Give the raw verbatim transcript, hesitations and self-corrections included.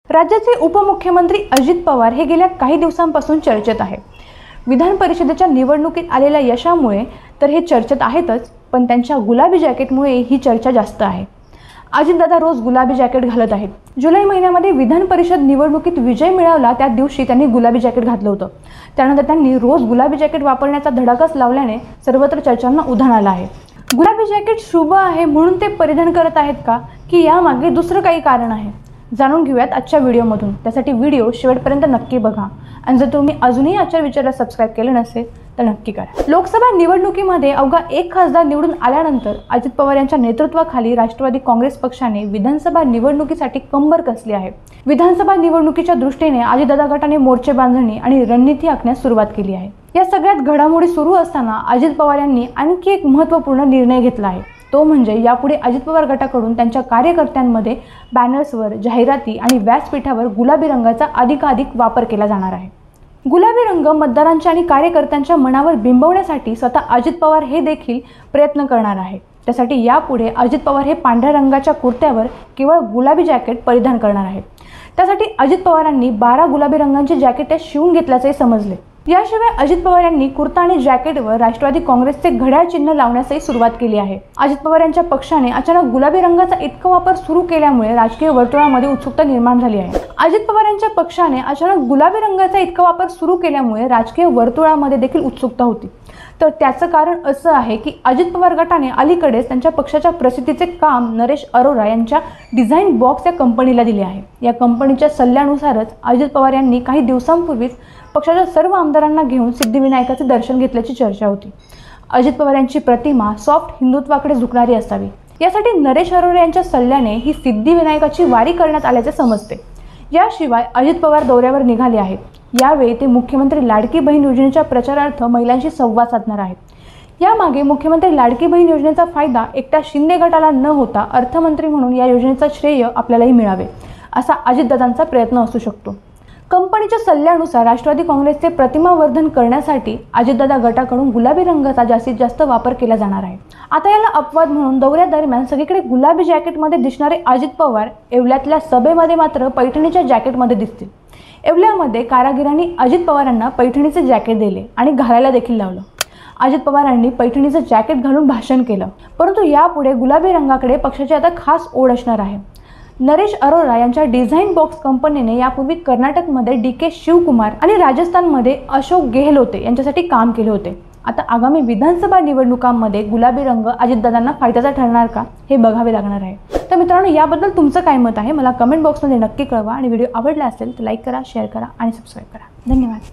राज्याचे उपमुख्यमंत्री अजित पवार हे गेल्या काही दिवसांपासून चर्चेत आहे। विधान परिषदेच्या निवडणुकीत आलेल्या यशामुळे तर हे चर्चेत आहेतच, पण त्यांच्या गुलाबी जॅकेटमुळे ही चर्चा जास्त आहे। अजितदादा रोज गुलाबी जॅकेट घालत आहेत। जुलै महिन्यामध्ये विधान परिषद निवडणुकीत विजय मिळवला त्या दिवशी त्यांनी गुलाबी जॅकेट घातलं होतं। त्यानंतर त्यांनी रोज गुलाबी जॅकेट वापरण्याचा धडाकाच लावल्याने सर्वत्र चर्चांना उधाण आलं आहे। गुलाबी जॅकेट शुभ आहे म्हणून ते परिधान करत आहेत का, की यामागे दुसरं काही कारण आहे? जाणून घेऊयात आजच्या व्हिडिओमधून। त्यासाठी व्हिडिओ शेवटपर्यंत नक्की बघा आणि जर तुम्ही अजूनही आजच्या विचाराला सबस्क्राइब केलं नसेल तर नक्की करा। लोकसभा निवडणुकीमध्ये अवघा एक खासदार निवडून आल्यानंतर अजित पवार यांच्या नेतृत्वाखाली राष्ट्रवादी काँग्रेस पक्षाने विधानसभा निवडणुकीसाठी कंबर कसली आहे। विधानसभा निवडणुकीच्या दृष्टीने अजितदादा गटाने मोर्चे बांधणी आणि रणनीती आखण्यास सुरुवात केली आहे। या सगळ्यात घडामोडी सुरू असताना अजित पवार यांनी आणखी एक महत्त्वपूर्ण निर्णय घेतला आहे। तो म्हणजे यापुढे अजित पवार गटाकडून त्यांच्या कार्यकर्त्यांमध्ये बॅनर्सवर, जाहिराती आणि व्यासपीठावर गुलाबी रंगाचा अधिकाधिक वापर केला जाणार आहे। गुलाबी रंग मतदारांच्या आणि कार्यकर्त्यांच्या मनावर बिंबवण्यासाठी स्वतः अजित पवार हे देखील प्रयत्न करणार आहे। त्यासाठी यापुढे अजित पवार हे पांढऱ्या रंगाच्या कुर्त्यावर केवळ गुलाबी जॅकेट परिधान करणार आहेत। त्यासाठी अजित पवारांनी बारा गुलाबी रंगांची जॅकेट शिवून घेतल्याचे समजले। याशिवाय अजित पवार यांनी कुर्ता आणि जॅकेटवर राष्ट्रवादी काँग्रेसचे घड्याळ चिन्ह लावण्यासही सुरुवात केली आहे। अजित पवार यांच्या पक्षाने अचानक गुलाबी रंगाचा इतका वापर सुरू केल्यामुळे राजकीय वर्तुळामध्ये उत्सुकता निर्माण झाली आहे। अजित पवार यांच्या पक्षाने अचानक गुलाबी रंगाचा इतका वापर सुरू केल्यामुळे राजकीय वर्तुळामध्ये देखील उत्सुकता होती। तर त्याचं कारण असं आहे की अजित पवार गटाने अलीकडेच त्यांच्या पक्षाच्या प्रसिद्धीचे काम नरेश अरोरा यांच्या डिझाइन बॉक्स या कंपनीला दिले आहे। या कंपनीच्या सल्ल्यानुसारच अजित पवार यांनी काही दिवसांपूर्वीच पक्षाच्या सर्व आमदारांना घेऊन सिद्धिविनायकाचे दर्शन घेतल्याची चर्चा होती। अजित पवार यांची प्रतिमा सॉफ्ट हिंदुत्वाकडे झुकणारी असावी, यासाठी नरेश अरोरा यांच्या सल्ल्याने ही सिद्धिविनायकाची वारी करण्यात आल्याचे समजते। याशिवाय अजित पवार दौऱ्यावर निघाले आहेत। यावेळी ते मुख्यमंत्री लाडकी बहीण योजनेच्या प्रचारार्थ महिलांशी संवाद साधणार आहेत। यामागे मुख्यमंत्री लाडकी बहीण योजनेचा फायदा एकट्या शिंदे गटाला न होता अर्थमंत्री म्हणून या योजनेचा श्रेय आपल्यालाही मिळावे, असा अजितदादांचा प्रयत्न असू शकतो। कंपनीच्या सल्ल्यानुसार राष्ट्रवादी काँग्रेसचे प्रतिमावर्धन करण्यासाठी अजितदादा गटाकडून गुलाबी रंगाचा जास्तीत जास्त वापर केला जाणार आहे। आता याला अपवाद म्हणून दौऱ्यादरम्यान सगळीकडे गुलाबी जॅकेटमध्ये दिसणारे अजित पवार येवल्यातल्या सभेमध्ये मात्र पैठणीच्या जॅकेटमध्ये दिसतील। येवल्यामध्ये कारागिरांनी अजित पवारांना पैठणीचे जॅकेट दिले आणि घालायला देखील लावलं। अजित पवारांनी पैठणीचं जॅकेट घालून भाषण केलं, परंतु यापुढे गुलाबी रंगाकडे पक्षाची आता खास ओढ असणार आहे। नरेश अरोरा यांच्या डिझाइन बॉक्स कंपनीने यापूर्वी कर्नाटकमध्ये डी के शिवकुमार आणि राजस्थानमध्ये अशोक गेहलोते यांच्यासाठी काम केले होते। आता आगामी विधानसभा निवडणुकांमध्ये गुलाबी रंग अजितदादांना फायद्याचा ठरणार का, हे बघावे लागणार आहे। तर मित्रांनो, याबद्दल तुमचं काय मत आहे मला कमेंट बॉक्समध्ये नक्की कळवा आणि व्हिडिओ आवडला असेल तर लाईक करा, शेअर करा आणि सबस्क्राईब करा। धन्यवाद।